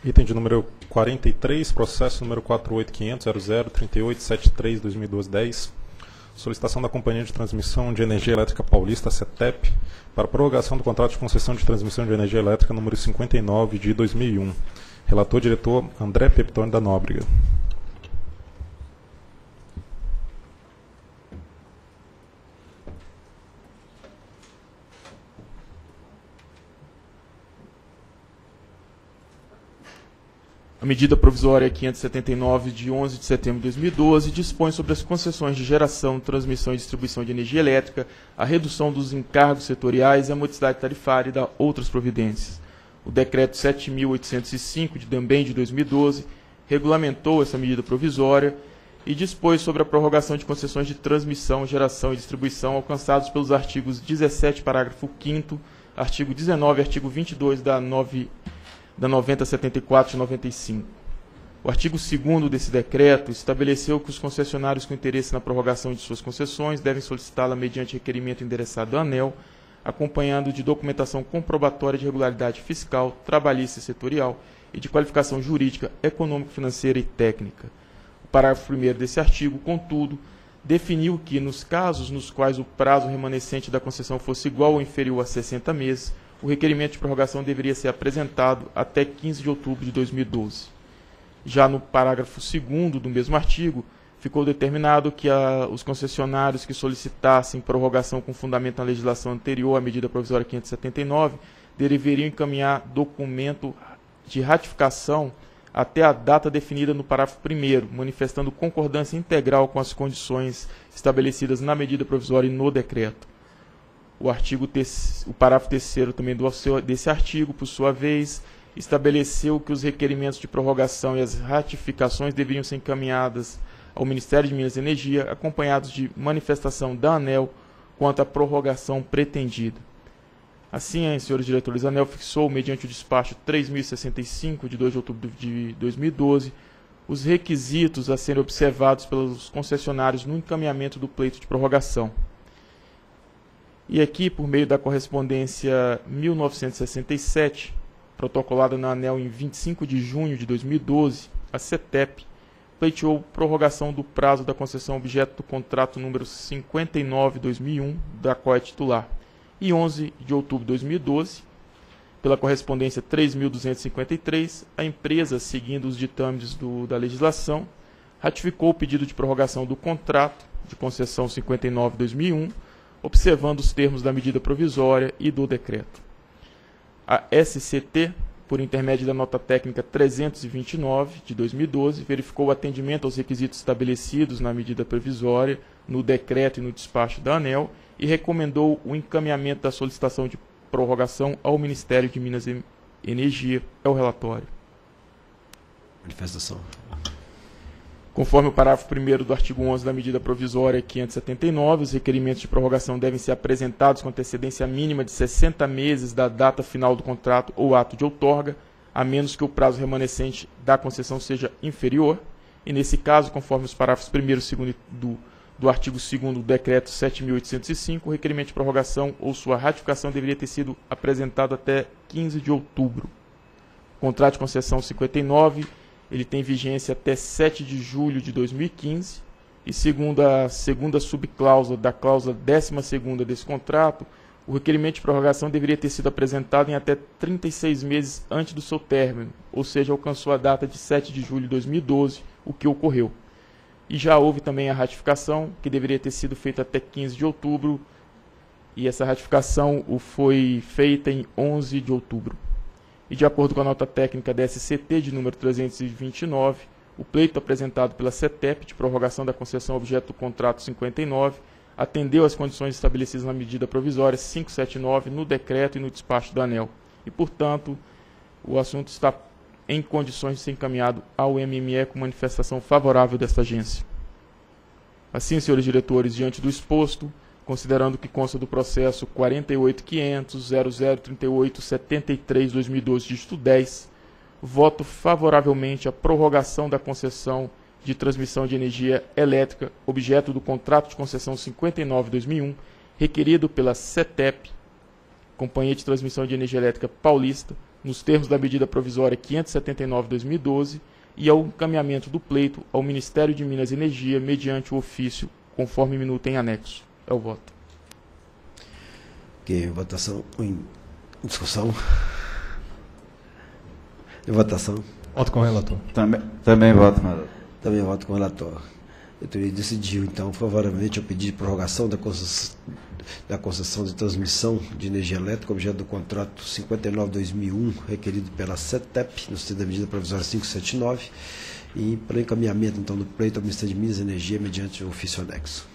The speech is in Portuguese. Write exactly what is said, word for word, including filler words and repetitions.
Item de número quarenta e três, processo número quatro oito quinhentos ponto zero zero trinta e oito setenta e três barra dois mil e doze dez. Solicitação da Companhia de Transmissão de Energia Elétrica Paulista, CETEP, para prorrogação do contrato de concessão de transmissão de energia elétrica número cinquenta e nove de dois mil e um. Relator, diretor André Peptoni da Nóbrega. A medida provisória quinhentos e setenta e nove, de onze de setembro de dois mil e doze, dispõe sobre as concessões de geração, transmissão e distribuição de energia elétrica, a redução dos encargos setoriais e a modicidade tarifária e da outras providências. O Decreto sete mil oitocentos e cinco, de também de dois mil e doze, regulamentou essa medida provisória e dispôs sobre a prorrogação de concessões de transmissão, geração e distribuição alcançados pelos artigos dezessete, parágrafo quinto, artigo dezenove e artigo vinte e dois da nove da noventa setenta e quatro de noventa e cinco. O artigo segundo desse decreto estabeleceu que os concessionários com interesse na prorrogação de suas concessões devem solicitá-la mediante requerimento endereçado à ANEEL, acompanhado de documentação comprobatória de regularidade fiscal, trabalhista e setorial e de qualificação jurídica, econômico-financeira e técnica. O parágrafo primeiro desse artigo, contudo, definiu que, nos casos nos quais o prazo remanescente da concessão fosse igual ou inferior a sessenta meses, o requerimento de prorrogação deveria ser apresentado até quinze de outubro de dois mil e doze. Já no parágrafo segundo do mesmo artigo, ficou determinado que a, os concessionários que solicitassem prorrogação com fundamento na legislação anterior à medida provisória quinhentos e setenta e nove deveriam encaminhar documento de ratificação até a data definida no parágrafo primeiro, manifestando concordância integral com as condições estabelecidas na medida provisória e no decreto. O, artigo te... o parágrafo terceiro também do... desse artigo, por sua vez, estabeleceu que os requerimentos de prorrogação e as ratificações deveriam ser encaminhadas ao Ministério de Minas e Energia, acompanhados de manifestação da ANEEL quanto à prorrogação pretendida. Assim, senhores diretores, a ANEEL fixou, mediante o despacho três mil e sessenta e cinco, de dois de outubro de dois mil e doze, os requisitos a serem observados pelos concessionários no encaminhamento do pleito de prorrogação. E aqui, por meio da correspondência mil novecentos e sessenta e sete, protocolada na ANEEL em vinte e cinco de junho de dois mil e doze, a CETEP pleiteou prorrogação do prazo da concessão objeto do contrato número cinquenta e nove barra dois mil e um, da qual é titular. E onze de outubro de dois mil e doze, pela correspondência três mil duzentos e cinquenta e três, a empresa, seguindo os ditames do, da legislação, ratificou o pedido de prorrogação do contrato de concessão cinquenta e nove barra dois mil e um, observando os termos da medida provisória e do decreto. A S C T, por intermédio da nota técnica trezentos e vinte e nove, de dois mil e doze, verificou o atendimento aos requisitos estabelecidos na medida provisória, no decreto e no despacho da ANEEL e recomendou o encaminhamento da solicitação de prorrogação ao Ministério de Minas e Energia. É o relatório. Manifestação. Conforme o parágrafo primeiro do artigo onze da medida provisória quinhentos e setenta e nove, os requerimentos de prorrogação devem ser apresentados com antecedência mínima de sessenta meses da data final do contrato ou ato de outorga, a menos que o prazo remanescente da concessão seja inferior, e nesse caso, conforme os parágrafos primeiro e segundo do, do artigo segundo do decreto sete mil oitocentos e cinco, o requerimento de prorrogação ou sua ratificação deveria ter sido apresentado até quinze de outubro. O contrato de concessão cinquenta e nove ele tem vigência até sete de julho de dois mil e quinze e, segundo a segunda subcláusula da cláusula décima segunda desse contrato, o requerimento de prorrogação deveria ter sido apresentado em até trinta e seis meses antes do seu término, ou seja, alcançou a data de sete de julho de dois mil e doze, o que ocorreu. E já houve também a ratificação, que deveria ter sido feita até quinze de outubro, e essa ratificação foi feita em onze de outubro. E de acordo com a nota técnica da S C T de número trezentos e vinte e nove, o pleito apresentado pela CETEP de prorrogação da concessão objeto do contrato cinquenta e nove atendeu às condições estabelecidas na medida provisória quinhentos e setenta e nove no decreto e no despacho da ANEEL. E, portanto, o assunto está em condições de ser encaminhado ao M M E com manifestação favorável desta agência. Assim, senhores diretores, diante do exposto, considerando que consta do processo quarenta e oito quinhentos ponto zero zero trinta e oito setenta e três barra dois mil e doze, dígito dez, voto favoravelmente à prorrogação da concessão de transmissão de energia elétrica, objeto do contrato de concessão cinquenta e nove barra dois mil e um, requerido pela CETEP, Companhia de Transmissão de Energia Elétrica Paulista, nos termos da medida provisória quinhentos e setenta e nove de dois mil e doze, e ao encaminhamento do pleito ao Ministério de Minas e Energia mediante o ofício, conforme minuta em anexo. É o voto. Ok, votação em discussão. Em votação. Voto com o relator. Também, também voto com o relator. Também voto com o relator. A diretoria decidiu, então, favoravelmente ao pedido de prorrogação da concessão, da concessão de transmissão de energia elétrica, objeto do contrato cinquenta e nove barra dois mil e um, requerido pela CETEP, no sentido da medida provisória quinhentos e setenta e nove, e para encaminhamento, então, do pleito ao Ministério de Minas e Energia mediante o ofício anexo.